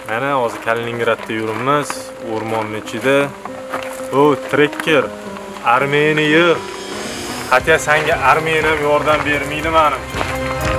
Mana hozir Kaliningradda yuribmiz, o'rmonning ichida. O, trekker, armiyani yig'ib. Hatya senga armiyan ham yordam bermaydi menimcha.